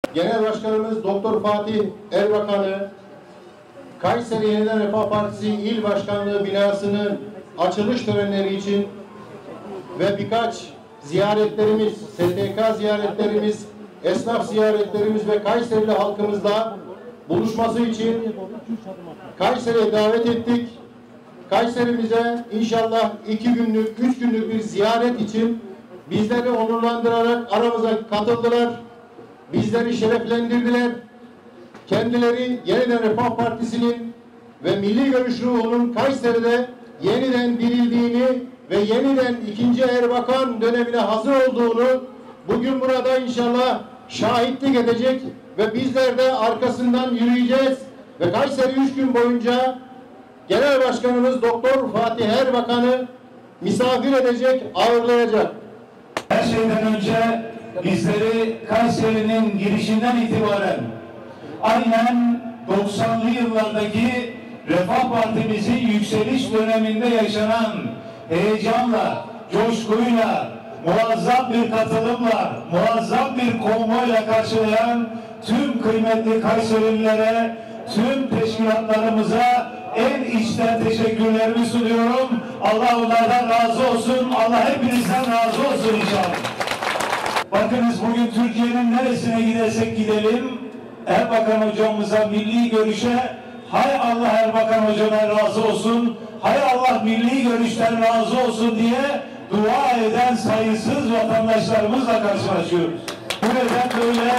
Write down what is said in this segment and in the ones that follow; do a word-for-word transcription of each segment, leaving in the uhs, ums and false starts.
Genel Başkanımız Doktor Fatih Erbakan'ı Kayseri Yeniden Refah Partisi İl Başkanlığı binasının açılış törenleri için ve birkaç ziyaretlerimiz, S T K ziyaretlerimiz, esnaf ziyaretlerimiz ve Kayserili halkımızla buluşması için Kayseri'ye davet ettik. Kayserimize inşallah iki günlük, üç günlük bir ziyaret için bizleri onurlandırarak aramıza katıldılar. Bizleri şereflendirdiler. Kendileri Yeniden Refah Partisi'nin ve Milli Görüş ruhunun Kayseri'de yeniden dirildiğini ve yeniden ikinci Erbakan dönemine hazır olduğunu bugün burada inşallah şahitlik edecek ve bizler de arkasından yürüyeceğiz ve Kayseri üç gün boyunca Genel Başkanımız Doktor Fatih Erbakan'ı misafir edecek, ağırlayacak. Her şeyden önce bizleri Kayseri'nin girişinden itibaren aynen doksanlı yıllardaki Refah Partimizin yükseliş döneminde yaşanan heyecanla, coşkuyla, muazzam bir katılımla, muazzam bir konvoyla karşılayan tüm kıymetli Kayserililere, tüm teşkilatlarımıza en içten teşekkürlerimi sunuyorum. Allah onlardan razı olsun. Allah hepinizden razı olsun inşallah. Bakınız bugün Türkiye'nin neresine gidersek gidelim, Erbakan hocamıza, milli görüşe, hay Allah Erbakan hocadan razı olsun, hay Allah milli görüşten razı olsun diye dua eden sayısız vatandaşlarımızla karşılaşıyoruz. Bu neden böyle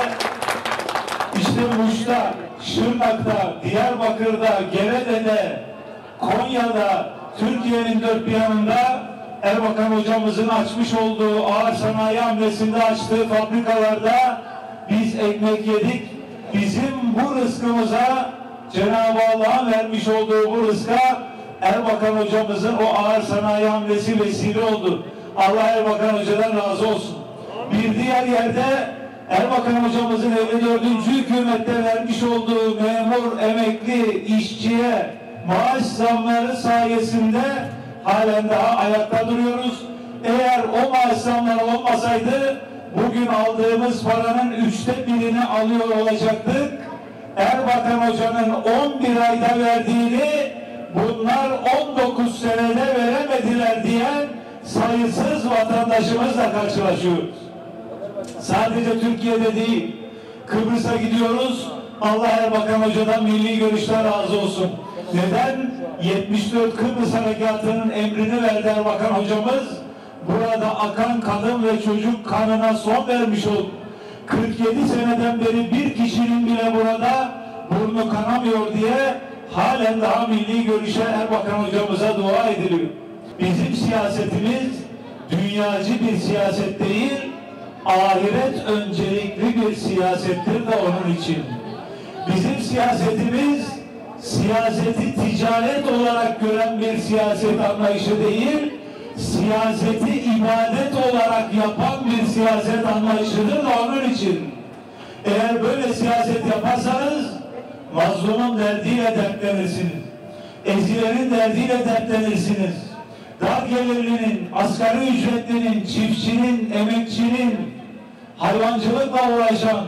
işte Muş'ta, Şırnak'ta, Diyarbakır'da, Gerede'de, Konya'da, Türkiye'nin dört bir yanında Erbakan hocamızın açmış olduğu ağır sanayi hamlesinde açtığı fabrikalarda biz ekmek yedik. Bizim bu rızkımıza Cenab-ı Allah'ın vermiş olduğu bu rızka Erbakan hocamızın o ağır sanayi hamlesi vesile oldu. Allah Erbakan hocadan razı olsun. Bir diğer yerde Erbakan hocamızın elli dördüncü hükümette vermiş olduğu memur, emekli, işçiye maaş zamları sayesinde halen daha ayakta duruyoruz. Eğer o maaş zamları olmasaydı bugün aldığımız paranın üçte birini alıyor olacaktık. Erbakan hocanın on bir ayda verdiğini bunlar on dokuz senede veremediler diyen sayısız vatandaşımızla karşılaşıyoruz. Sadece Türkiye'de değil, Kıbrıs'a gidiyoruz. Allah Erbakan hocadan milli görüşten razı olsun. Neden? yetmiş dört Kıbrıs Harekatı'nın emrini verdi Erbakan hocamız. Burada akan kadın ve çocuk kanına son vermiş oldu. kırk yedi seneden beri bir kişinin bile burada burnu kanamıyor diye halen daha milli görüşe Erbakan hocamıza dua ediliyor. Bizim siyasetimiz dünyacı bir siyaset değil, ahiret öncelikli bir siyasettir de onun için. Bizim siyasetimiz siyaseti ticaret olarak gören bir siyaset anlayışı değil, siyaseti ibadet olarak yapan bir siyaset anlayışıdır da onun için. Eğer böyle siyaset yaparsanız mazlumun derdiyle dertlenirsiniz. Ezilerin derdiyle dertlenirsiniz. Dar gelirlinin, asgari ücretlinin, çiftçinin, emekçinin, hayvancılıkla uğraşan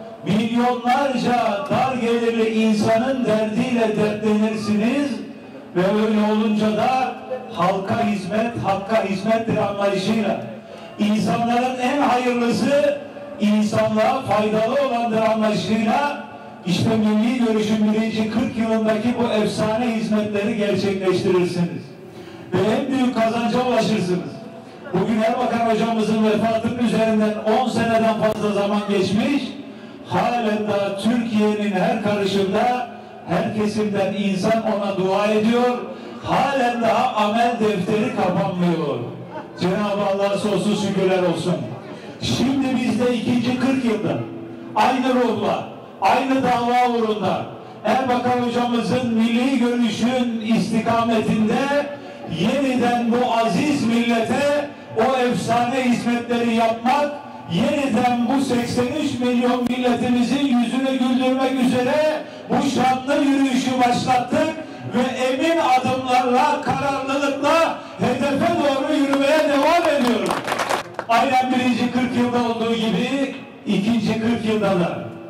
milyonlarca dar gelirli insanın derdiyle dertlenirsiniz ve öyle olunca da halka hizmet, hakka hizmettir anlayışıyla. İnsanların en hayırlısı insanlığa faydalı olandır anlayışıyla işte milli görüşün birinci kırk yılındaki bu efsane hizmetleri gerçekleştirirsiniz. Ve en büyük kazanca ulaşırsınız. Bugün Erbakan hocamızın vefatının üzerinden on seneden fazla zaman geçmiş, halen daha Türkiye'nin her karışında her kesimden insan ona dua ediyor, halen daha amel defteri kapanmıyor. Cenab-ı Allah'a sonsuz şükürler olsun. Şimdi biz de ikinci kırk yılda aynı ruhla, aynı dava uğrunda Erbakan hocamızın milli görüşün istikametinde yeniden bu aziz millete o efsane hizmetleri yapmak, yeniden bu seksen üç milyon milletimizin yüzünü güldürmek üzere bu şanlı yürüyüşü başlattık ve emin adımlarla, kararlılıkla hedefe doğru yürümeye devam ediyoruz. Aynen birinci kırk yılda olduğu gibi ikinci kırk yılda da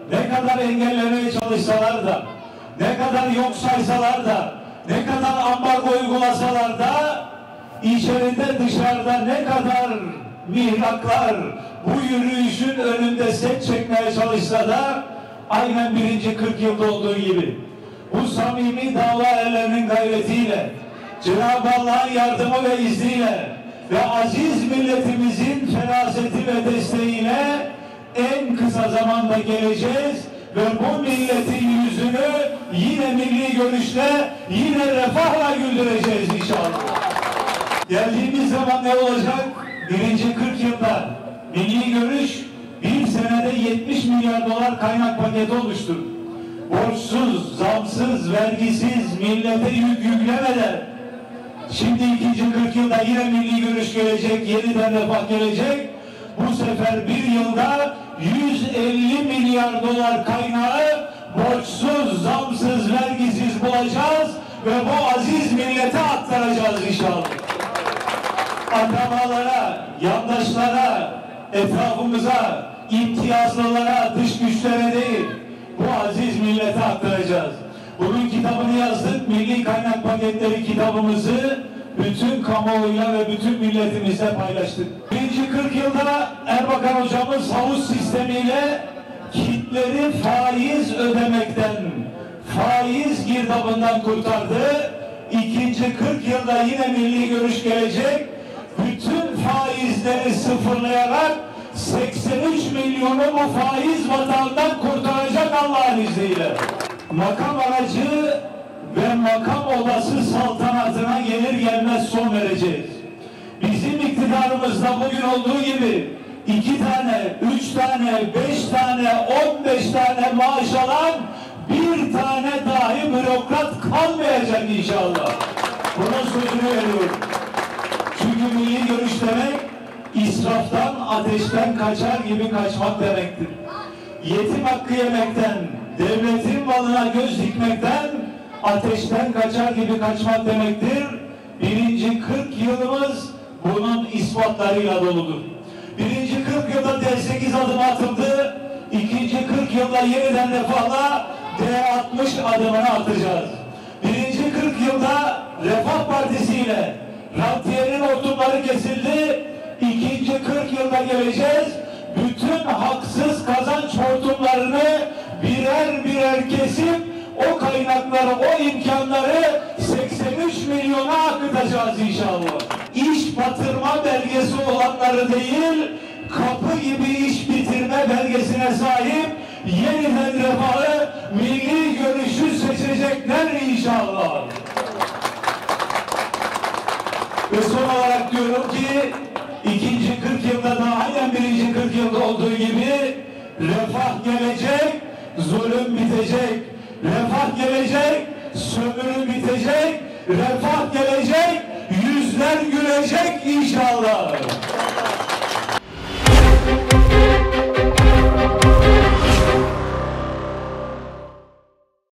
ne kadar engellemeye çalışsalar da, ne kadar yok saysalar da, ne kadar ambargo uygulasalar da, içeride dışarıda ne kadar mihraklar bu yürüyüşün önünde set çekmeye çalışsa da, aynen birinci kırk yılda olduğu gibi bu samimi dava erlerinin gayretiyle, Cenab-ı Allah'ın yardımı ve izniyle ve aziz milletimizin feraseti ve desteğiyle en kısa zamanda geleceğiz ve bu milletin yüzünü yine milli görüşle, yine refahla güldüreceğiz inşallah. Geldiğimiz zaman ne olacak? Birinci kırk yılda milli görüş bir senede yetmiş milyar dolar kaynak paketi oluşturdu. Borçsuz, zamsız, vergisiz, millete yük yüklemeden. Şimdi ikinci kırk yılda yine milli görüş gelecek, yeniden refah gelecek. Bu sefer bir yılda yüz elli milyar dolar kaynağı borçsuz, zamsız, vergisiz bulacağız ve bu aziz millete aktaracağız inşallah. Akrabalara, yandaşlara, etrafımıza, imtiyazlılara, dış güçlere değil, bu aziz millete aktaracağız. Bunun kitabını yazdık, Milli Kaynak Paketleri kitabımızı bütün kamuoyuyla ve bütün milletimizle paylaştık. Birinci kırk yılda Erbakan hocamız havuz sistemiyle kitleri faiz ödemekten, faiz girdabından kurtardı. İkinci kırk yılda yine milli görüş gelecek. Bütün faizleri sıfırlayarak seksen üç milyonu bu faiz batağından kurtaracak Allah'ın izniyle. Makam aracı ve makam odası saltanatına gelir gelmez son vereceğiz. Bizim iktidarımızda bugün olduğu gibi iki tane, üç tane, beş tane, on beş tane maaş alan bir tane dahi bürokrat kalmayacak inşallah. Bunun sözünü veriyorum. Çünkü milli görüş demek israftan, ateşten kaçar gibi kaçmak demektir. Yetim hakkı yemekten, devletin malına göz dikmekten, ateşten kaçar gibi kaçmak demektir. Birinci kırk yılımız bunun ispatlarıyla doludur. Birinci kırk yılda D sekiz adım atıldı. İkinci kırk yılda yeniden refahla D altmış adımını atacağız. Birinci kırk yılda Refah Partisi ile rantiyenin hortumları kesildi. İkinci kırk yılda geleceğiz. Bütün haksız kazanç hortumlarını birer birer kesip o kaynakları, o imkanları seksen üç milyona akıtacağız inşallah. İş batırma belgesi olanları değil, kapı gibi iş bitirme belgesine sahip yeniden refahı, milli görüşü seçecekler inşallah. Ve son olarak diyorum ki ikinci kırk yılda da aynen birinci kırk yılda olduğu gibi refah gelecek, zulüm bitecek. Refah gelecek, sömürü bitecek, refah gelecek, yüzler gülecek inşallah.